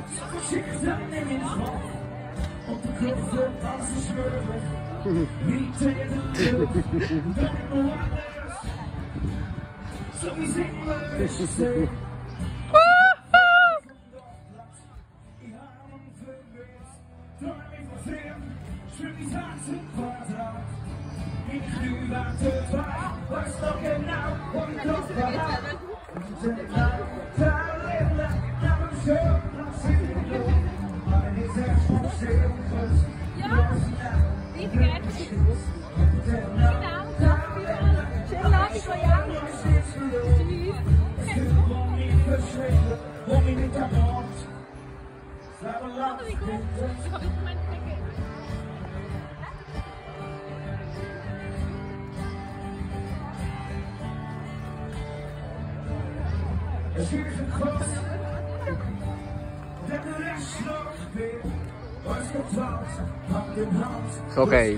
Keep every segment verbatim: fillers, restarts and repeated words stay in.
Und die Kluft wird alles verschwörlich. Wie Tränen, wenn woanders. So wie singen wir es sehen. Die Armen verwirrt, träume von Film, schwimmt die Herz im Quadrat. Ich glühwarte zwei, weiß noch genau, wo ich drauf war. Und ich seh klar, klar, leben lang, aber schön, lass sie in die Luft. Aber nicht selbst von Sehungs. Ja, wie geht es? Genau, schön lang, schon lang. Wo mich nicht ermordet. Aber wie gut, ich hab nicht gemeint, es ist ein Kuss, der der Rest noch will, was getraut, Hand in Hand. So geil.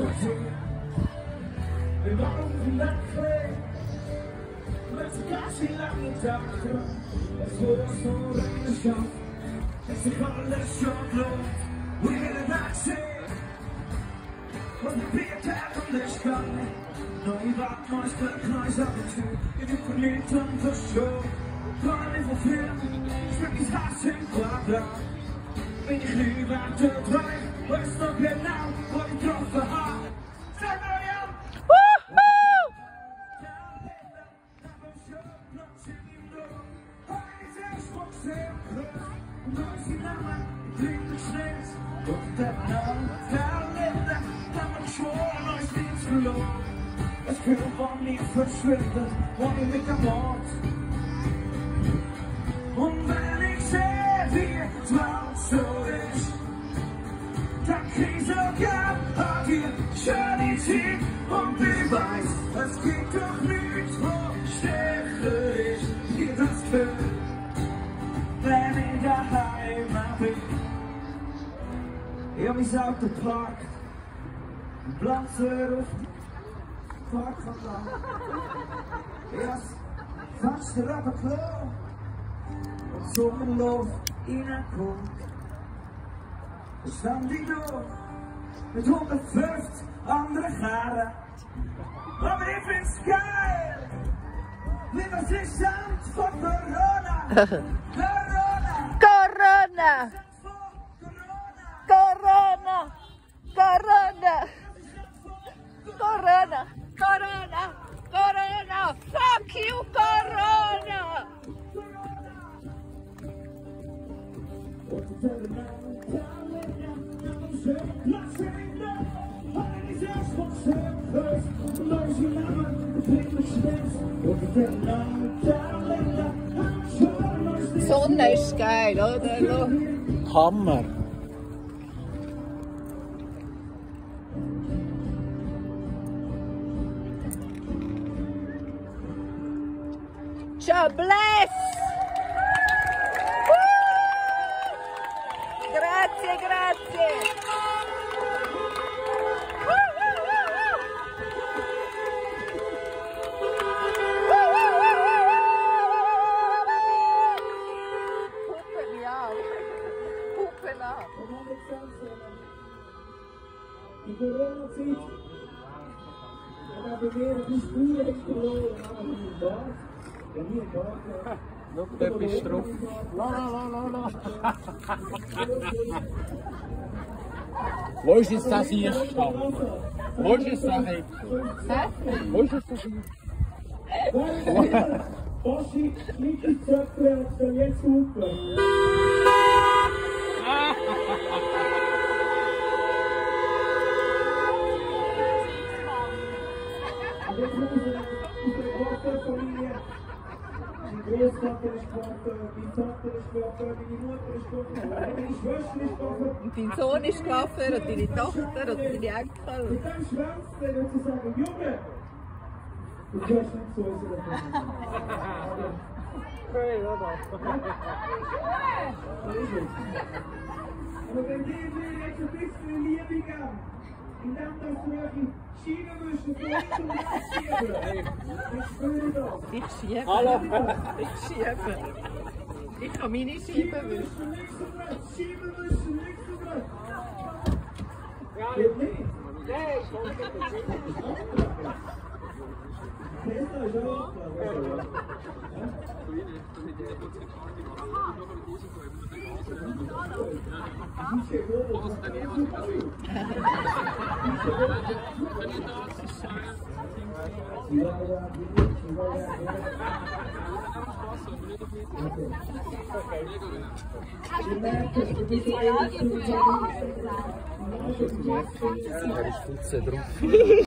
Wir waren in der Klee, mit der ganzen langen Tag, es wurde so lange geschafft, es ist alles schon los, wir werden nachsehen, und die Biertag und der Schlange, neu Wart, neuester Kreis ab und zu, in den Planeten verschoben. Kann ich von Film, schmeckt das Hass im Quadrat. Wenn ich glühwarte drei, weiß noch genau, wo ich getroffen hab. Sag mal ja! Wuhu! Und der Mann, der Länder, der man schwor, neues Dienst verloren. Es können von nie verschwinden, ohne mich am Ort. Und wenn ich sehe, wie es mal so ist, dann krieg ich sogar hat ihr Charity und ich weiß, es gibt doch nichts, wo stärker ist, wie das Gefühl, wenn ich daheim bin. Ich hab mein Auto geparkt, ein Platzer auf die Parkanlage. Ich hab's Fenster runtergelassen. Und Sommerlauf reinkommt, stand ich da mit hundertfünfzig anderen Kerlen. Aber ich find's geil, wie das ist Sand von Corona. Corona! Corona! Corona! Corona! Corona! Corona! Corona! Fuck you, Corona! Die Sonne ist geil, oder? Hammer! God bless! Grazie, grazie! Puppen, ja. Puppen ab. In Corona-Zeit haben wir ein bisschen Spuren verloren, aber in den Bad. Wenn wir im Bad gehen. Schau, dort bist du drauf. La, la, la, la. Wo ist jetzt das hier gestanden? Wo ist jetzt das hier? Hä? Wo ist jetzt das hier? Oschi, nicht die Zöpfe, soll jetzt hupen. Und jetzt muss ich aus der Großvaterfamilie. Mein Großvater ist Vater, mein Vater ist Vater, meine Mutter ist Vater, meine Schwester ist Vater. Und dein Sohn ist Coiffeur und deine Tochter und deine Enkel. Mit dem Schwanz, der wird zu sagen, Junge! Du gehörst nicht zu unserer Familie. Hey, oder? Aber wenn die mir jetzt ein bisschen Liebe geben, indem das solche Schienenwischen von uns und uns schieben, ich spüre das. Ich schiebe. Hallo! Ich schiebe. Ich kann meine Scheiben wischen. Ja, ich putze drauf.